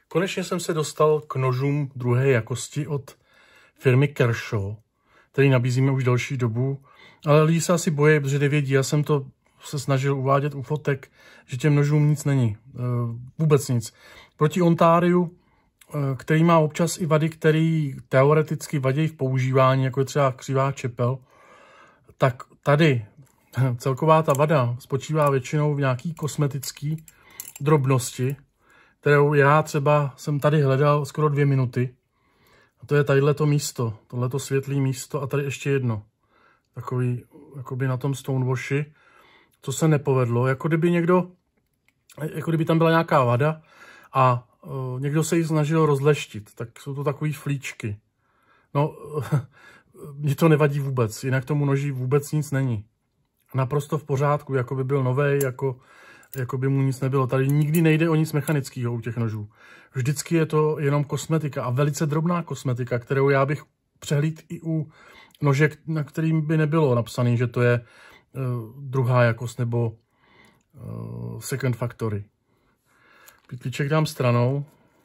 Konečně jsem se dostal k nožům druhé jakosti od firmy Kershaw, který nabízíme už další dobu, ale lidi se asi bojí, protože nevědí. Já jsem to se snažil uvádět u fotek, že těm nožům nic není. Vůbec nic. Proti Ontariu, který má občas i vady, které teoreticky vadí v používání, jako je třeba křivá čepel, tak tady celková ta vada spočívá většinou v nějaký kosmetický drobnosti, kterou já třeba jsem tady hledal skoro 2 minuty. A to je tadyhleto místo, tohleto světlé místo a tady ještě jedno. Takový, jakoby na tom stonewashi, co se nepovedlo. Jako kdyby tam byla nějaká vada a někdo se ji snažil rozleštit. Tak jsou to takové flíčky. No, mně to nevadí vůbec, jinak tomu noži vůbec nic není. Naprosto v pořádku, jako by byl novej, jako by mu nic nebylo. Tady nikdy nejde o nic mechanického u těch nožů. Vždycky je to jenom kosmetika a velice drobná kosmetika, kterou já bych přehlídl i u nožek, na kterým by nebylo napsané, že to je druhá jakost nebo second factory. Pytlíček dám stranou.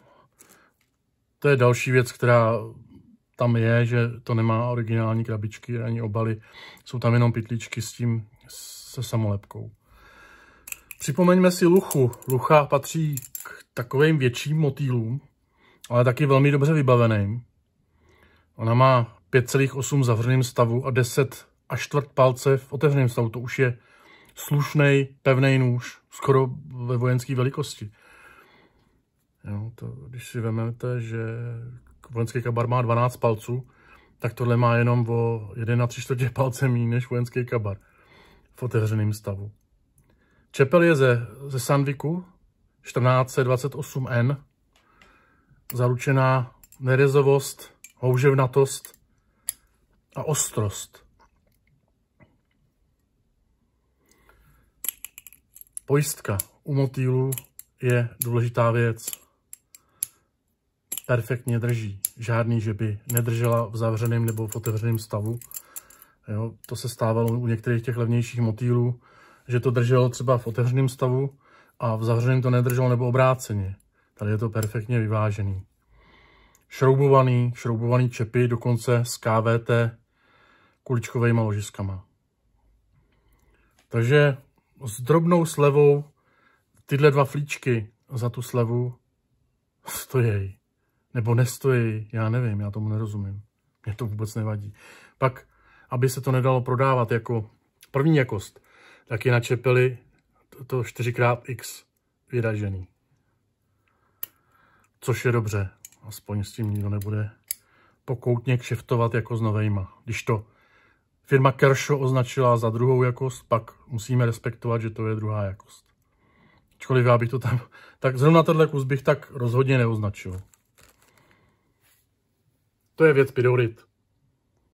To je další věc, která tam je, že to nemá originální krabičky ani obaly. Jsou tam jenom pytlíčky s tím, se samolepkou. Připomeňme si luchu. Lucha patří k takovým větším motýlům, ale taky velmi dobře vybaveným. Ona má 5,8 v zavřeném stavu a 10 a čtvrt palce v otevřeném stavu. To už je slušný, pevný nůž, skoro ve vojenské velikosti. Jo, to, když si vezmete, že vojenský kabar má 12 palců, tak tohle má jenom o 1,75 palce méně než vojenský kabar v otevřeném stavu. Čepel je ze Sandviku 1428N, zaručená nerezovost, houževnatost a ostrost. Pojistka u motýlu je důležitá věc. Perfektně drží. Žádný, že by nedržela v zavřeném nebo v otevřeném stavu. Jo, to se stávalo u některých těch levnějších motýlů, že to drželo třeba v otevřeném stavu a v zavřeném to nedrželo nebo obráceně. Tady je to perfektně vyvážený. Šroubovaný čepy, dokonce s KVT kuličkovejma ložiskama. Takže s drobnou slevou tyhle dva flíčky za tu slevu stojí. Nebo nestojí, já nevím, já tomu nerozumím. Mně to vůbec nevadí. Pak, aby se to nedalo prodávat jako první jakost, tak je na čepeli to 4x vyražený. Což je dobře. Aspoň s tím nikdo nebude pokoutně kšeftovat jako s novejma. Když to firma Kershaw označila za druhou jakost, pak musíme respektovat, že to je druhá jakost. Ačkoliv já bych to tam... Tak zrovna tenhle kus bych tak rozhodně neoznačil. To je věc Pidorit.